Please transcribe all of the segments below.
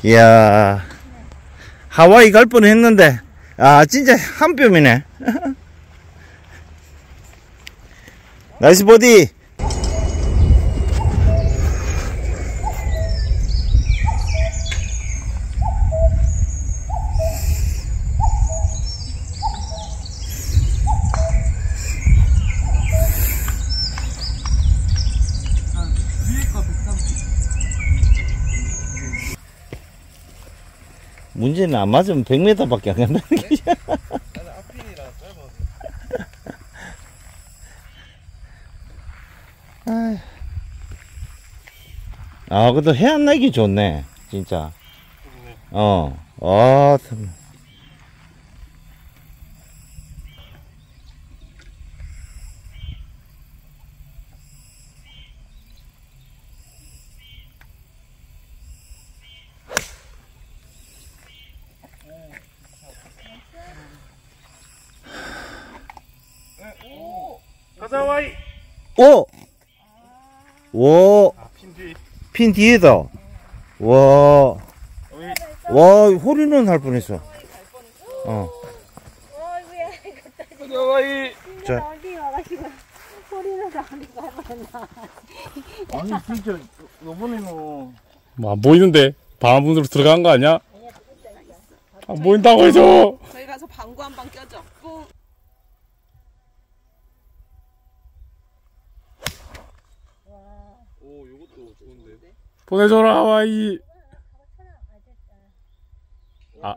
이야, 하와이 갈 뻔 했는데, 아, 진짜 한 뼘이네. 나이스 보디. 문제는 안 맞으면 100m밖에 안 간다는 거지. 나는 앞핀이라 짧아서. 아, 그래도 해 안 나기 좋네, 진짜. 참. 가자와이. 오! 와, 핀 뒤. 핀 뒤에다. 와, 와, 홀인원 할 뻔했어. 가자와이. 자. 아니, 진짜, 요번에는. 뭐 안 보이는데? 방화문으로 들어간 거 아니야? 안 보인다고 해줘! 저희 가서 방구 한 방 껴줘. 뿡. 오, 요것도 좋은데. 보내줘라, 하와이! 아.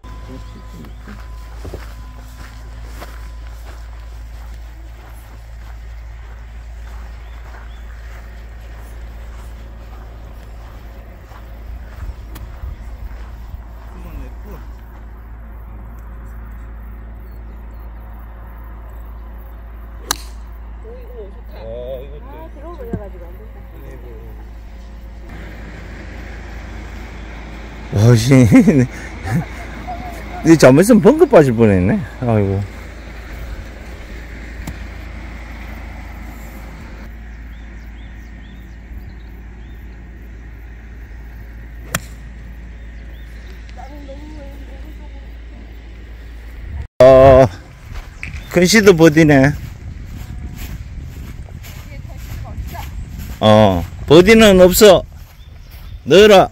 와, 씨. 이 잘못했으면 벙커 빠질 뻔했네. 아이고. 컨시드 버디네. 버디는 없어. 넣어라.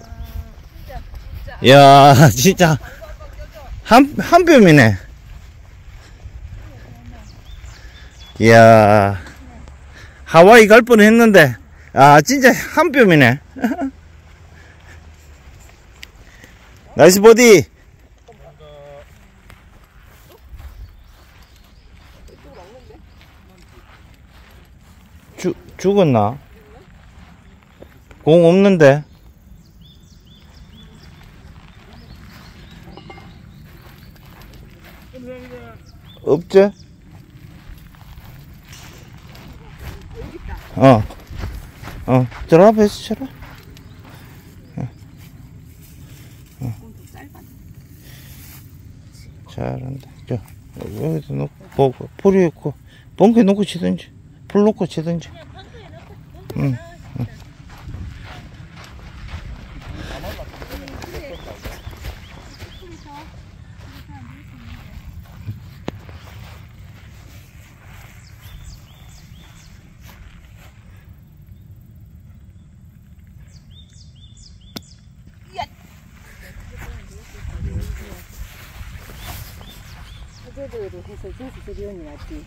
야, 진짜 한 뼘이네. 이야, 하와이 갈 뻔 했는데, 아, 진짜 한 뼘이네. 나이스 보디. 죽었나? 공 없는데? 없지? 저 앞에서 쳐라. 잘한다. 저, 여기다 놓고, 풀이 있고, 벙커에 놓고 치든지, 풀 놓고 치든지. 응. 해저드로 해서 저수 수리온이 왔지.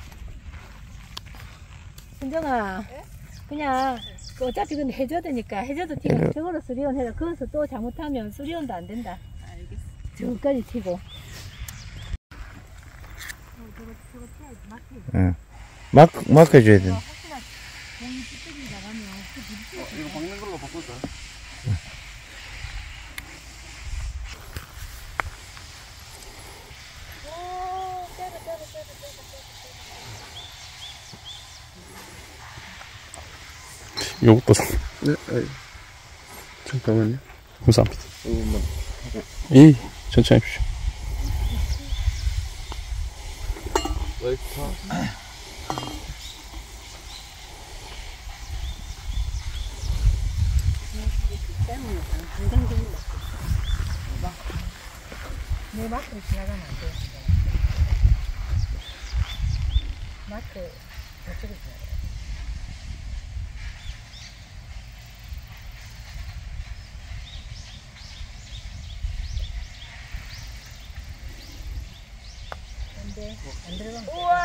순정아, 그냥 어차피 근데 해저드니까 해저드 티가 저거로 수리온 해서 거기서 또 잘못하면 수리온도 안 된다. 알겠어. 저거까지 치고. 응. 막혀줘야 돼. 혹시나 공이 찌끄기 나가면 이거 박는 걸로 바꿀까? 요것도 좀. 네, 잠깐만요. 감사합니다. 이것만. 이, 천천히 해주시오. 라이터. 내 마트를 지나가면 안 돼. 마트 저쪽에 지나가. 안 돼. 안 들어가면 돼. 우와!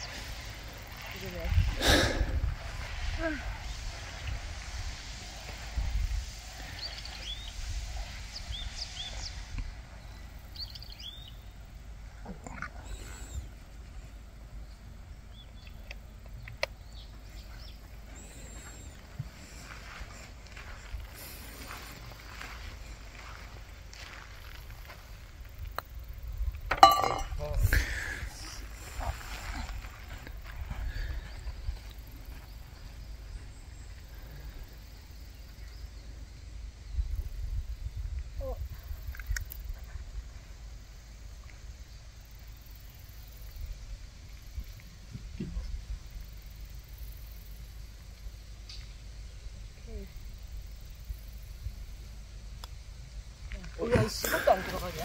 야, 이것도 안 들어가냐?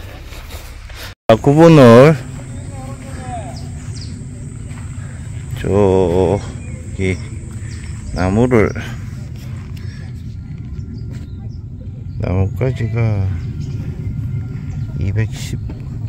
구분을 저기 나무를 나무까지가 210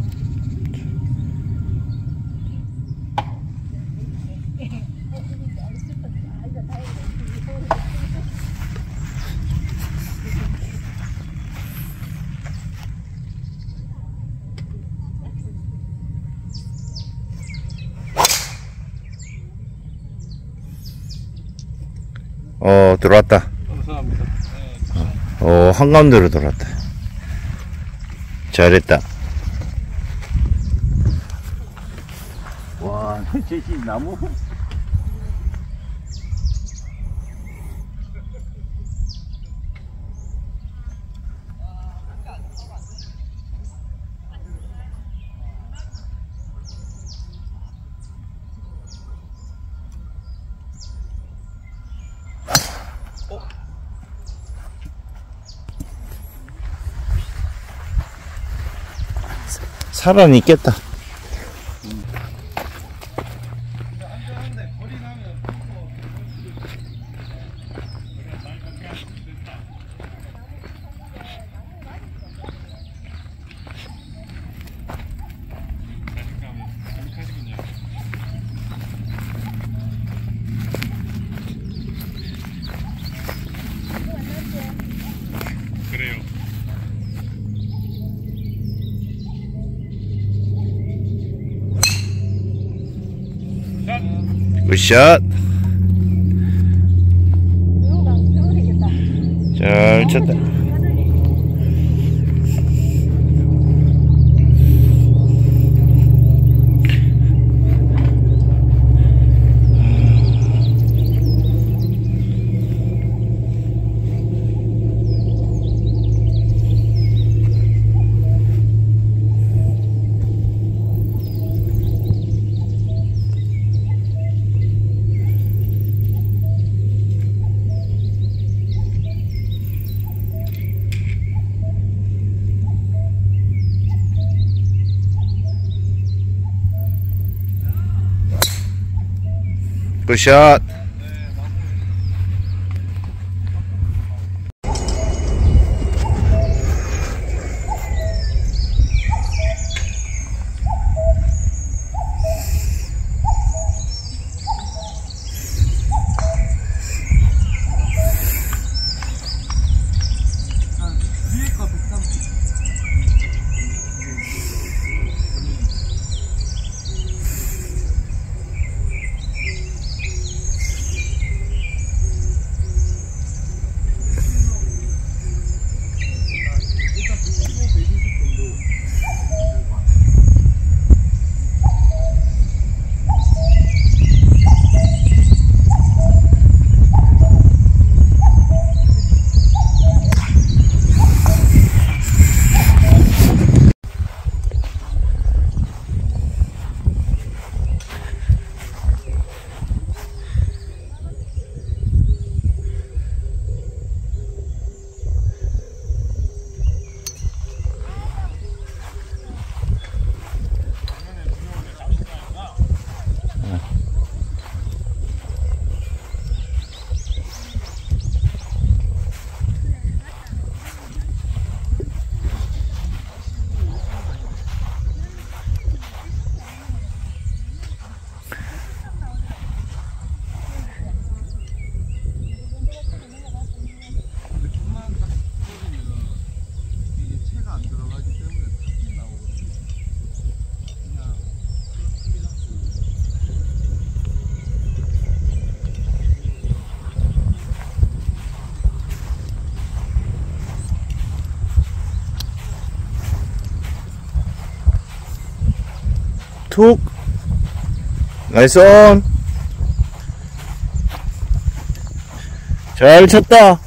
들어왔다. 감사합니다. 한가운데로 들어왔다. 잘했다. 와, 저 나무. 살아는 있겠다. 그래요. 굿샷. 잘 쳤다. 굿샷. 툭. 나이스 온. 잘 쳤다.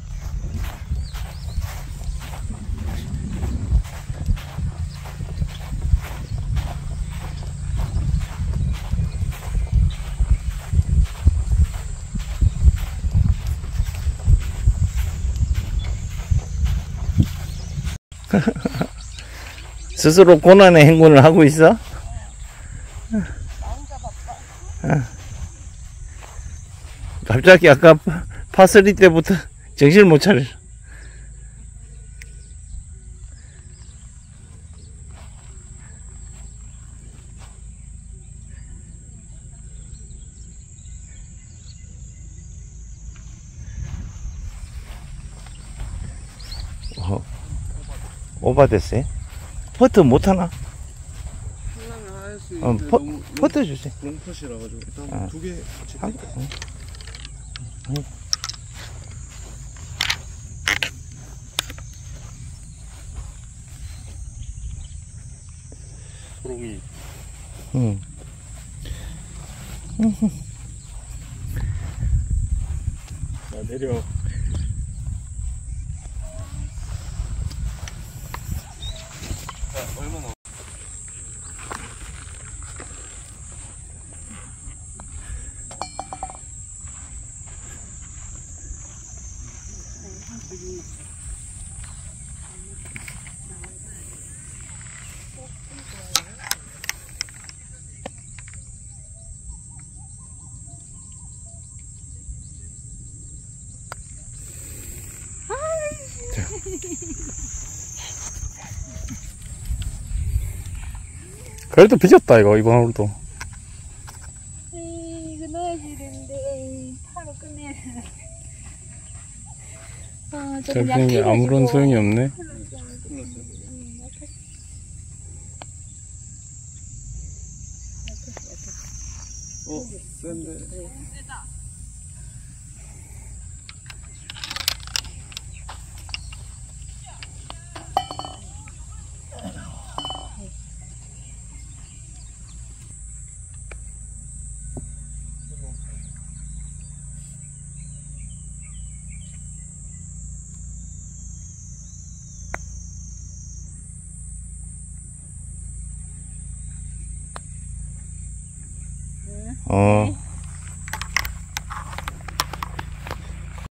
스스로 고난의 행군을 하고 있어? 갑자기 아까 파3 때부터 정신을 못 차려. 오바됐어요? 퍼트 못하나? 하려면 할 수 있는데 퍼트 주세요. 롱컷이라 가지고 일단 두 개 같이 한, 소롱이. 응. 나 내려. 얼마나 그래도 빚었다 이거 이번 하루도. 이거 넣어야지 되는데 바로 끝내. 조금 저기 아무런 소용이 없네. 센데 어.